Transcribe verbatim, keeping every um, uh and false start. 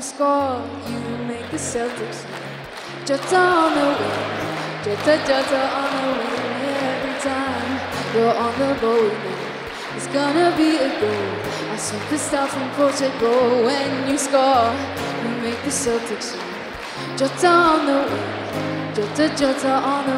score, you make the Celtics win. Jota on the wing, Jota, Jota on the wing. Every time you're on the ball with me, it's gonna be a goal. I superstar from Portugal. When you score, you make the Celtics win. Jota on the wing, Jota, Jota on the